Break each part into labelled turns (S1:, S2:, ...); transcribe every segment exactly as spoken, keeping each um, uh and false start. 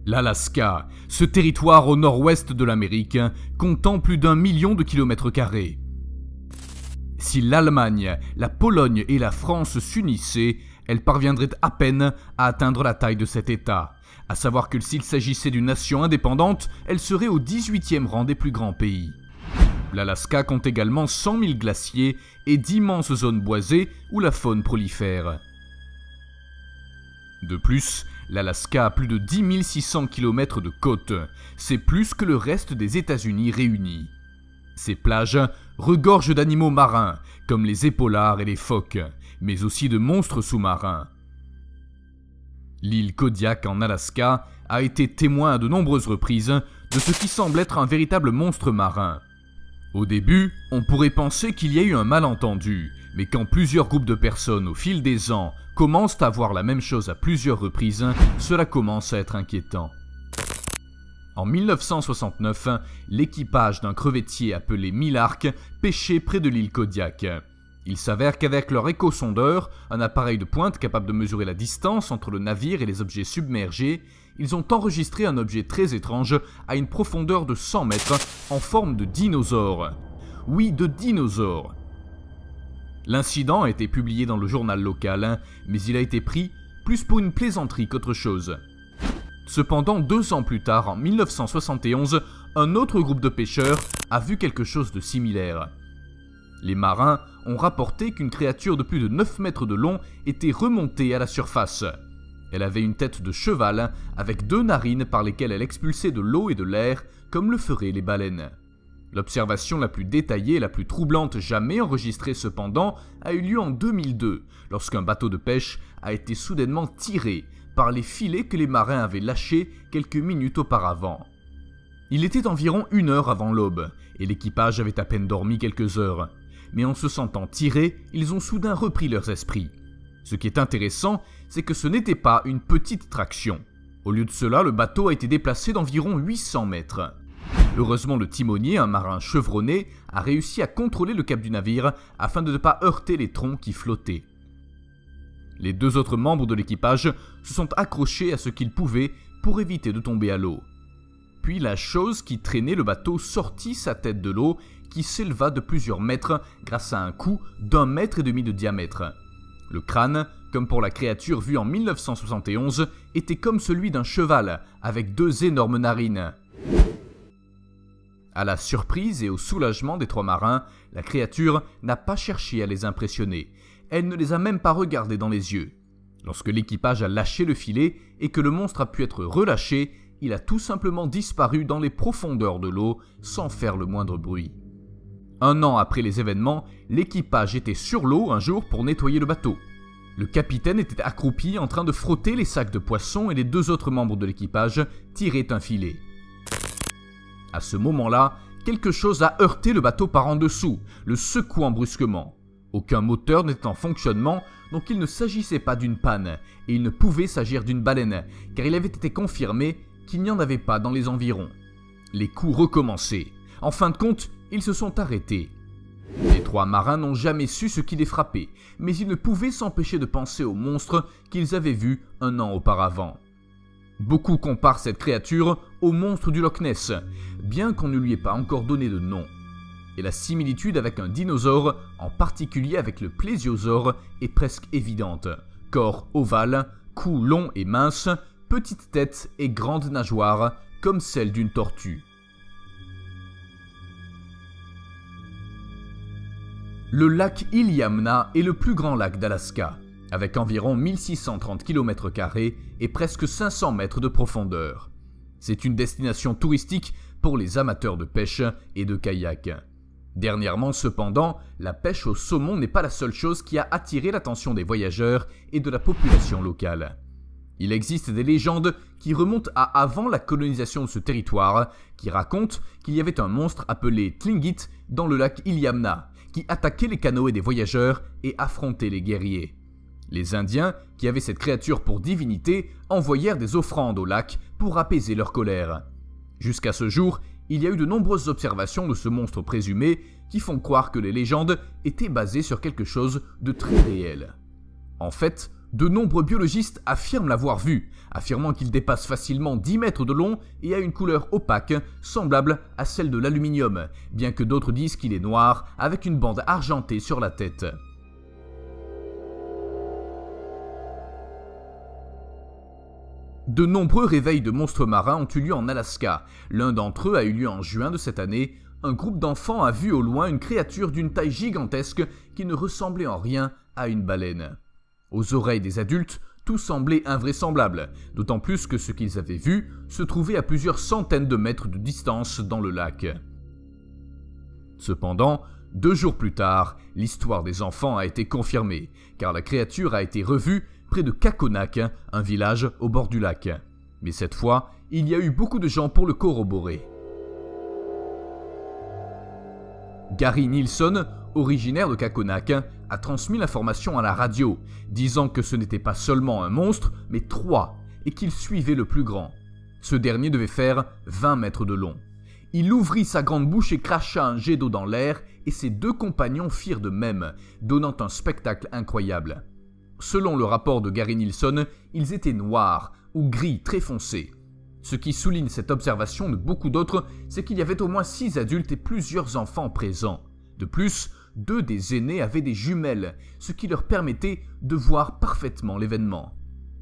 S1: L'Alaska, ce territoire au nord-ouest de l'Amérique, comptant plus d'un million de kilomètres carrés. Si l'Allemagne, la Pologne et la France s'unissaient, elles parviendraient à peine à atteindre la taille de cet État. À savoir que s'il s'agissait d'une nation indépendante, elle serait au dix-huitième rang des plus grands pays. L'Alaska compte également cent mille glaciers et d'immenses zones boisées où la faune prolifère. De plus, l'Alaska a plus de dix mille six cents kilomètres de côte. C'est plus que le reste des États-Unis réunis. Ces plages regorgent d'animaux marins, comme les épaulards et les phoques, mais aussi de monstres sous-marins. L'île Kodiak en Alaska a été témoin à de nombreuses reprises de ce qui semble être un véritable monstre marin. Au début, on pourrait penser qu'il y a eu un malentendu, mais quand plusieurs groupes de personnes au fil des ans commencent à voir la même chose à plusieurs reprises, cela commence à être inquiétant. En mille neuf cent soixante-neuf, l'équipage d'un crevettier appelé Millark pêchait près de l'île Kodiak. Il s'avère qu'avec leur échosondeur, un appareil de pointe capable de mesurer la distance entre le navire et les objets submergés, ils ont enregistré un objet très étrange à une profondeur de cent mètres en forme de dinosaure. Oui, de dinosaure. L'incident a été publié dans le journal local, mais il a été pris plus pour une plaisanterie qu'autre chose. Cependant, deux ans plus tard, en mille neuf cent soixante et onze, un autre groupe de pêcheurs a vu quelque chose de similaire. Les marins ont rapporté qu'une créature de plus de neuf mètres de long était remontée à la surface. Elle avait une tête de cheval avec deux narines par lesquelles elle expulsait de l'eau et de l'air comme le feraient les baleines. L'observation la plus détaillée et la plus troublante jamais enregistrée cependant a eu lieu en deux mille deux, lorsqu'un bateau de pêche a été soudainement tiré par les filets que les marins avaient lâchés quelques minutes auparavant. Il était environ une heure avant l'aube, et l'équipage avait à peine dormi quelques heures. Mais en se sentant tirés, ils ont soudain repris leurs esprits. Ce qui est intéressant, c'est que ce n'était pas une petite traction. Au lieu de cela, le bateau a été déplacé d'environ huit cents mètres. Heureusement, le timonier, un marin chevronné, a réussi à contrôler le cap du navire afin de ne pas heurter les troncs qui flottaient. Les deux autres membres de l'équipage se sont accrochés à ce qu'ils pouvaient pour éviter de tomber à l'eau. Puis la chose qui traînait le bateau sortit sa tête de l'eau qui s'éleva de plusieurs mètres grâce à un coup d'un mètre et demi de diamètre. Le crâne, comme pour la créature vue en mille neuf cent soixante et onze, était comme celui d'un cheval avec deux énormes narines. À la surprise et au soulagement des trois marins, la créature n'a pas cherché à les impressionner. Elle ne les a même pas regardés dans les yeux. Lorsque l'équipage a lâché le filet et que le monstre a pu être relâché, il a tout simplement disparu dans les profondeurs de l'eau sans faire le moindre bruit. Un an après les événements, l'équipage était sur l'eau un jour pour nettoyer le bateau. Le capitaine était accroupi en train de frotter les sacs de poissons et les deux autres membres de l'équipage tiraient un filet. À ce moment-là, quelque chose a heurté le bateau par en dessous, le secouant brusquement. Aucun moteur n'était en fonctionnement, donc il ne s'agissait pas d'une panne, et il ne pouvait s'agir d'une baleine, car il avait été confirmé qu'il n'y en avait pas dans les environs. Les coups recommençaient. En fin de compte, ils se sont arrêtés. Les trois marins n'ont jamais su ce qui les frappait, mais ils ne pouvaient s'empêcher de penser au monstre qu'ils avaient vu un an auparavant. Beaucoup comparent cette créature au monstre du Loch Ness, bien qu'on ne lui ait pas encore donné de nom. Et la similitude avec un dinosaure, en particulier avec le plésiosaure, est presque évidente. Corps ovale, cou long et mince, petite tête et grande nageoire, comme celle d'une tortue. Le lac Iliamna est le plus grand lac d'Alaska, avec environ mille six cent trente kilomètres carrés et presque cinq cents mètres de profondeur. C'est une destination touristique pour les amateurs de pêche et de kayak. Dernièrement cependant, la pêche au saumon n'est pas la seule chose qui a attiré l'attention des voyageurs et de la population locale. Il existe des légendes qui remontent à avant la colonisation de ce territoire, qui racontent qu'il y avait un monstre appelé Tlingit dans le lac Iliamna, qui attaquait les canoës des voyageurs et affrontait les guerriers. Les Indiens, qui avaient cette créature pour divinité, envoyèrent des offrandes au lac pour apaiser leur colère. Jusqu'à ce jour, il y a eu de nombreuses observations de ce monstre présumé qui font croire que les légendes étaient basées sur quelque chose de très réel. En fait, De nombreux biologistes affirment l'avoir vu, affirmant qu'il dépasse facilement dix mètres de long et a une couleur opaque, semblable à celle de l'aluminium, bien que d'autres disent qu'il est noir, avec une bande argentée sur la tête. De nombreux réveils de monstres marins ont eu lieu en Alaska. L'un d'entre eux a eu lieu en juin de cette année. Un groupe d'enfants a vu au loin une créature d'une taille gigantesque qui ne ressemblait en rien à une baleine. Aux oreilles des adultes, tout semblait invraisemblable, d'autant plus que ce qu'ils avaient vu se trouvait à plusieurs centaines de mètres de distance dans le lac. Cependant, deux jours plus tard, l'histoire des enfants a été confirmée, car la créature a été revue près de Kakonak, un village au bord du lac. Mais cette fois, il y a eu beaucoup de gens pour le corroborer. Gary Nilsson, originaire de Kakonak, a transmis l'information à la radio, disant que ce n'était pas seulement un monstre, mais trois, et qu'il suivait le plus grand. Ce dernier devait faire vingt mètres de long. Il ouvrit sa grande bouche et cracha un jet d'eau dans l'air, et ses deux compagnons firent de même, donnant un spectacle incroyable. Selon le rapport de Gary Nilsson, ils étaient noirs, ou gris très foncés. Ce qui souligne cette observation de beaucoup d'autres, c'est qu'il y avait au moins six adultes et plusieurs enfants présents. De plus, deux des aînés avaient des jumelles, ce qui leur permettait de voir parfaitement l'événement.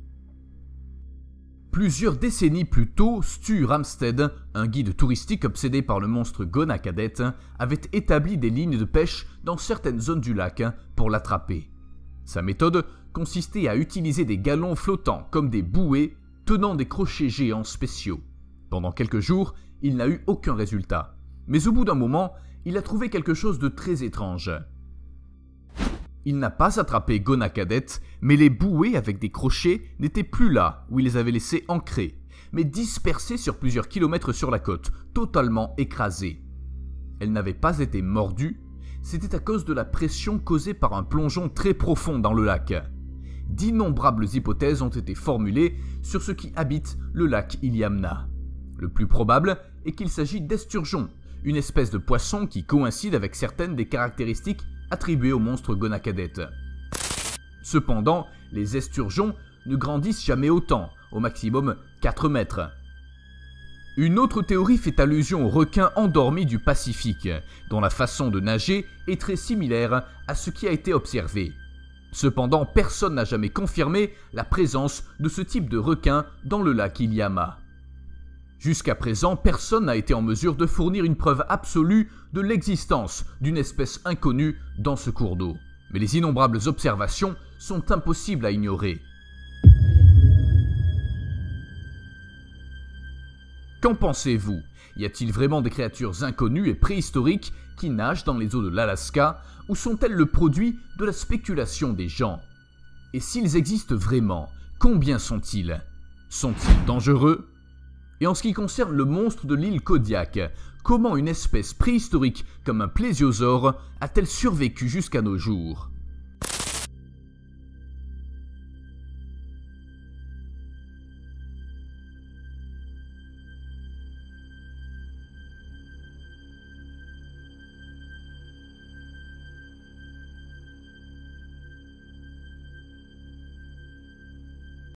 S1: Plusieurs décennies plus tôt, Stu Ramstead, un guide touristique obsédé par le monstre Gona Cadet, avait établi des lignes de pêche dans certaines zones du lac pour l'attraper. Sa méthode consistait à utiliser des galons flottants comme des bouées tenant des crochets géants spéciaux. Pendant quelques jours, il n'a eu aucun résultat. Mais au bout d'un moment, il a trouvé quelque chose de très étrange. Il n'a pas attrapé Gona Cadet, mais les bouées avec des crochets n'étaient plus là où il les avait laissées ancrées, mais dispersées sur plusieurs kilomètres sur la côte, totalement écrasées. Elles n'avaient pas été mordues, c'était à cause de la pression causée par un plongeon très profond dans le lac. D'innombrables hypothèses ont été formulées sur ce qui habite le lac Iliamna. Le plus probable est qu'il s'agit d'esturgeons, une espèce de poisson qui coïncide avec certaines des caractéristiques attribuées au monstre Gona Cadet. Cependant, les esturgeons ne grandissent jamais autant, au maximum quatre mètres. Une autre théorie fait allusion aux requins endormis du Pacifique, dont la façon de nager est très similaire à ce qui a été observé. Cependant, personne n'a jamais confirmé la présence de ce type de requin dans le lac Iliamna. Jusqu'à présent, personne n'a été en mesure de fournir une preuve absolue de l'existence d'une espèce inconnue dans ce cours d'eau. Mais les innombrables observations sont impossibles à ignorer. Qu'en pensez-vous? Y a-t-il vraiment des créatures inconnues et préhistoriques qui nagent dans les eaux de l'Alaska, ou sont-elles le produit de la spéculation des gens? Et s'ils existent vraiment, combien sont-ils? Sont-ils dangereux? Et en ce qui concerne le monstre de l'île Kodiak, comment une espèce préhistorique comme un plésiosaure a-t-elle survécu jusqu'à nos jours?